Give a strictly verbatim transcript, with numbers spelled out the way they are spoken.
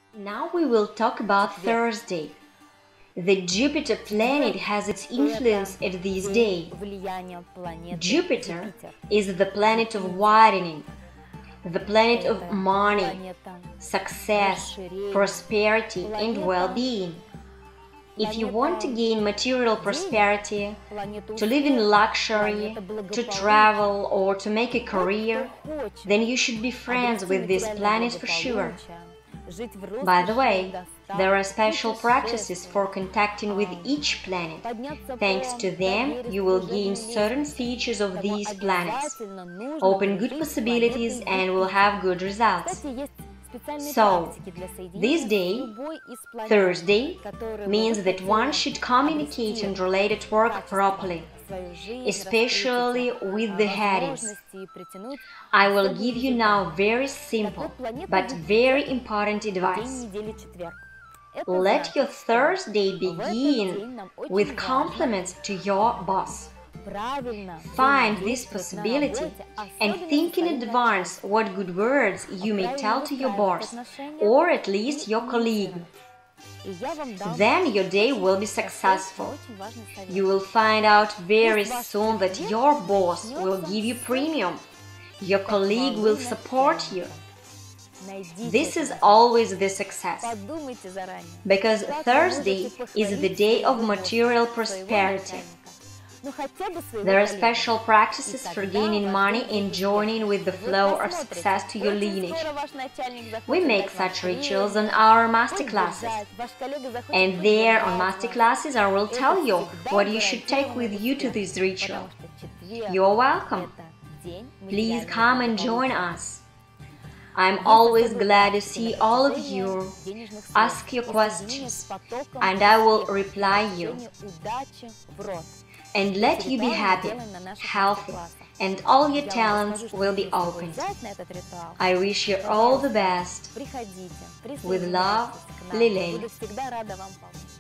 Now we will talk about Thursday. The Jupiter planet has its influence at this day. Jupiter is the planet of widening, the planet of money, success, prosperity, and well-being. If you want to gain material prosperity, to live in luxury, to travel, or to make a career, then you should be friends with this planet for sure. By the way, there are special practices for contacting with each planet. Thanks to them, you will gain certain features of these planets, open good possibilities, and will have good results. So, this day, Thursday, means that one should communicate and relate at work properly, especially with the headings. I will give you now very simple but very important advice. Let your Thursday begin with compliments to your boss. Find this possibility and think in advance what good words you may tell to your boss, or at least your colleague. Then your day will be successful. You will find out very soon that your boss will give you premium. Your colleague will support you. This is always the success, because Thursday is the day of material prosperity. There are special practices for gaining money and joining with the flow of success to your lineage. We make such rituals on our masterclasses. And there on masterclasses I will tell you what you should take with you to this ritual. You're welcome. Please come and join us. I'm always glad to see all of you. Ask your questions, and I will reply you. And let you be happy, healthy, and all your talents will be opened. I wish you all the best. With love, Lilei.